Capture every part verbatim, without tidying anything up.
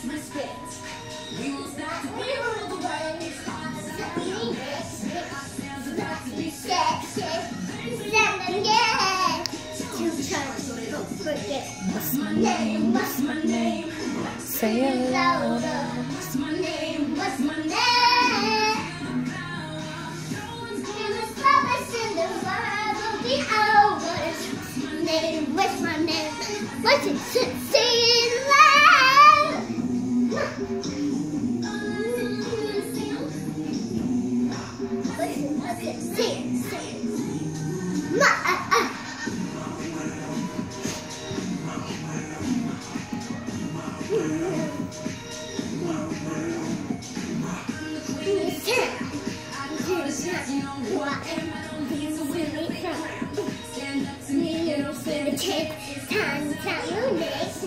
respect. We will start to we rule the way. Ourselves about to be sexy. Seven, yeah. Two times, don't forget. What's my name? What's my name? Say it louder. What's my name? What's my name? What's my name? What's it? Say it loud. What's it? What's it? Say it. Say it. Ma, ah, ah. Take time to tell you next.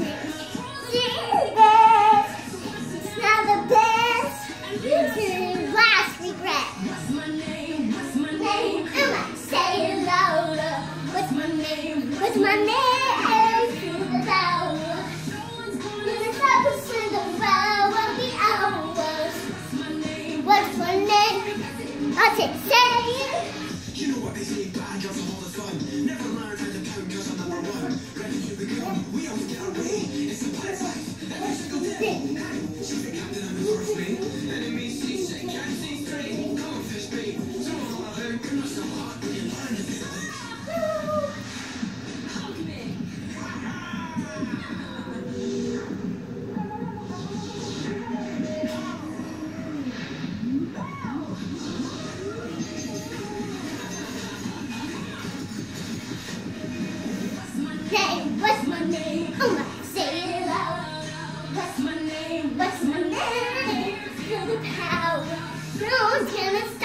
It's not the best. This is last regret. What's my name? What's my name? I'm gonna say it louder. What's my name? What's my name? Through the tower. You're stop pushing the row of the hours. What's my name? I'll take say it. You know what they say, bad girls are all the fun. Never learn how to count girls are number one. Ready to become, we always get our way. It's a past life, every single day. She's the captain of the first mate. Enemies see sick, can't see straight. Come on, fish bait. Someone's all about, give us some heart, we can learn to do it. Hug me. Name, what's my name? I'm gonna say it loud. What's my name? What's my name? Feel the power. No one's gonna